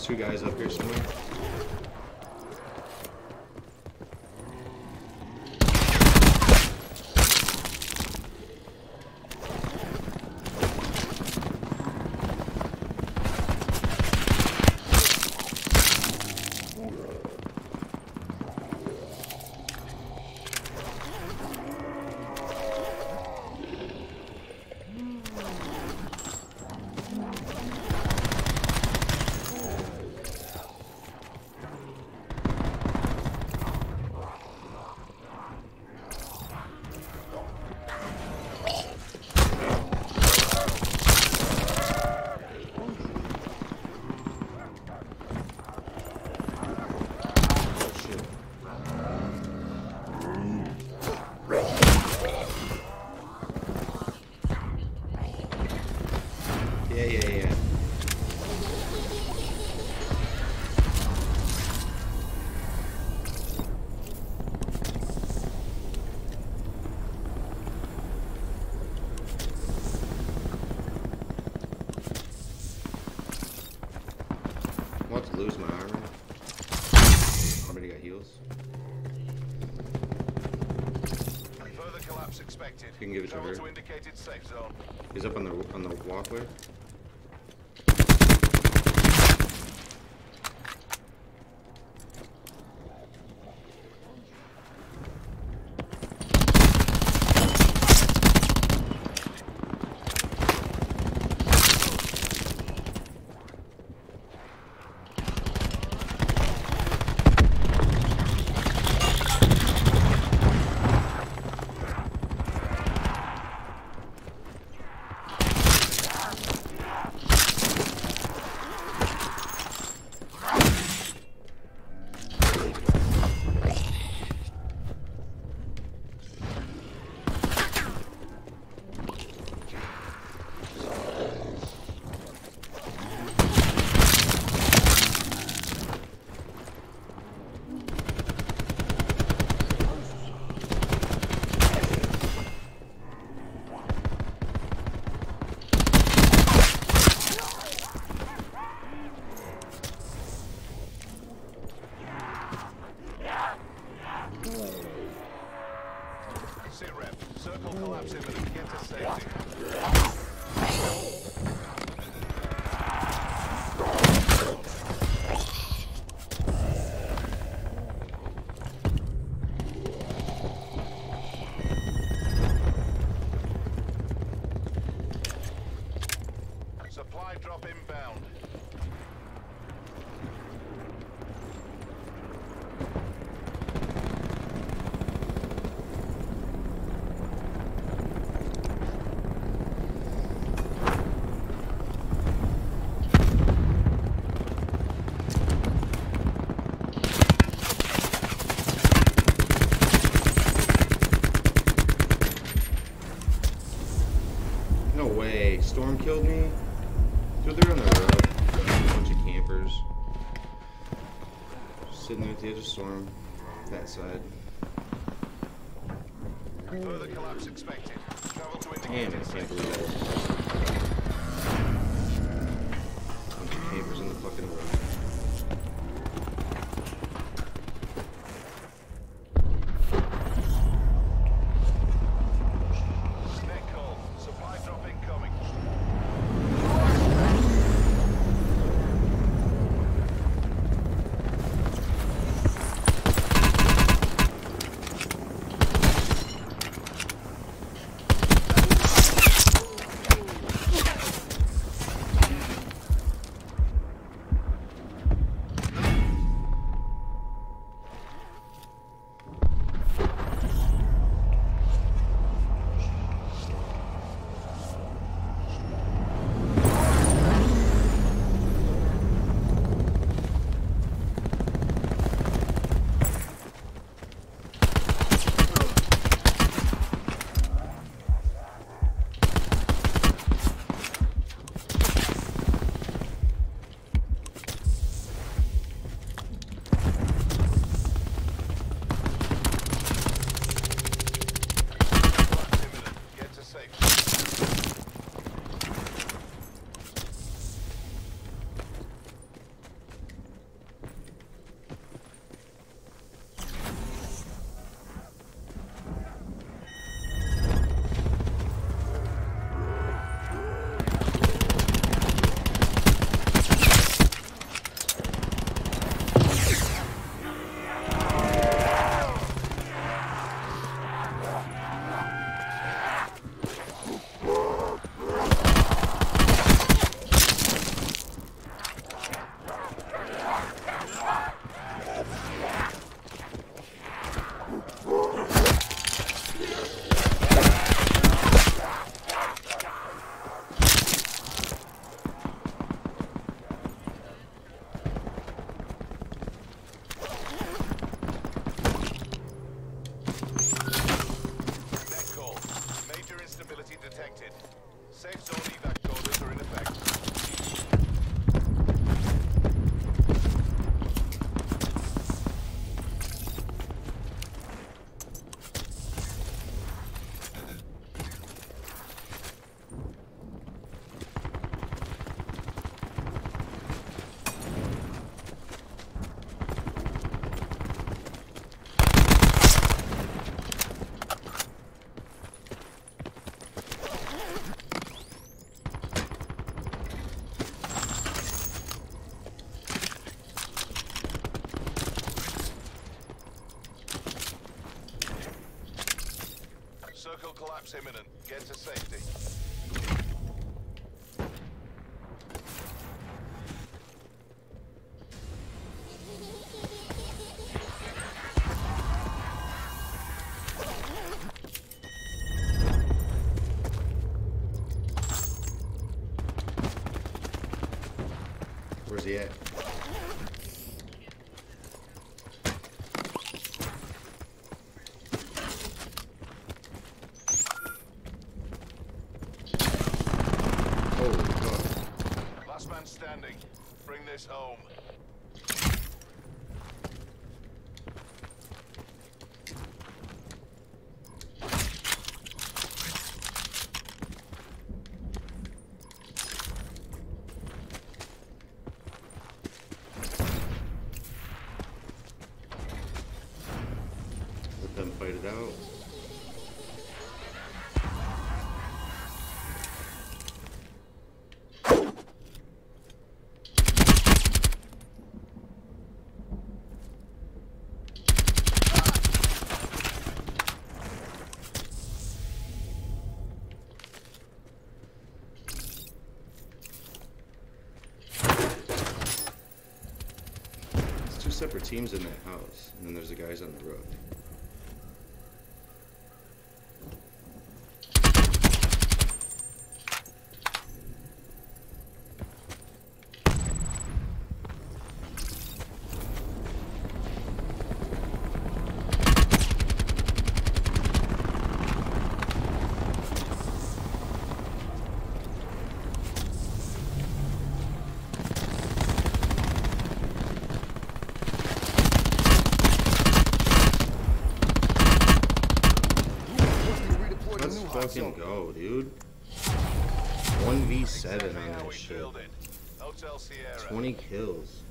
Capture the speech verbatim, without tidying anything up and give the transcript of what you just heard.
two guys up here somewhere. Yeah, yeah, yeah. I'm about to lose my armor. Somebody got heals. Further collapse expected. You can give it to Travel her. to indicated safe zone. He's up on the on the walkway. Sit rep. Circle collapse imminent. Get to safety. Supply drop inbound. No way. Storm killed me? Dude, they're on the road. A bunch of campers. Sitting at the edge of Storm. That side. Further collapse expected. Travel to Damn, indicated I safe can't believe zone. that. Bunch of campers in the fucking road. Net call. Supply drop incoming. Safe zone evac orders are in effect. Circle collapse imminent. Get to safety. Where's he at? Holy fuck. Last man standing. Bring this home. Let them fight it out. There's two separate teams in that house, and then there's the guys on the roof. Let's fucking go, dude. one v seven Exactly on how that we shit. build it. Hotel Sierra. twenty kills.